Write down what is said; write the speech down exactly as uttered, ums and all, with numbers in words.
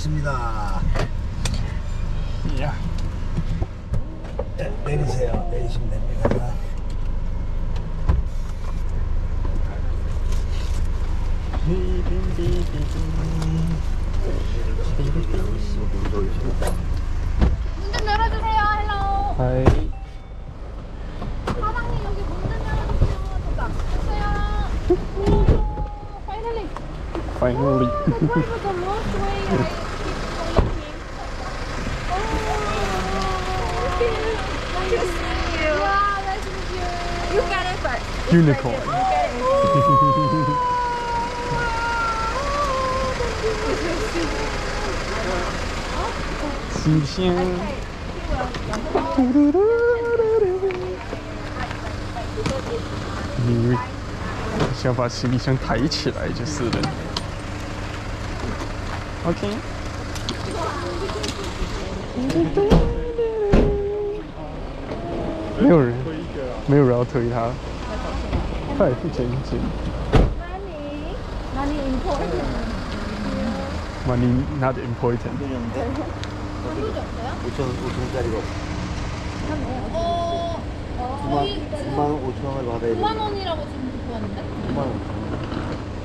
있습니다. 야. 네, 내리세요. 내리시면 됩니다. 문 좀 열어주세요. 헬로. 하이. 사장님 여기 문 좀 열어주세요. 됐다. 됐어요. 파이널리. Finally. The driver the most way. I keep calling him. Oh, thank you. Nice to see you. Yeah, nice to meet you. You got it first. Unicorn. You got it. 新鲜。你想把行李箱抬起来就是了。OK。没有人，没有人要推他，他也不前进。 Money, money important. Money not important. 한국이 없어요? 오천 오천짜리가 어, 어, 저희 구만 오천 원을 받아야 돼. 구만 원이라고 지금 듣고 왔는데? 구만 오천 원.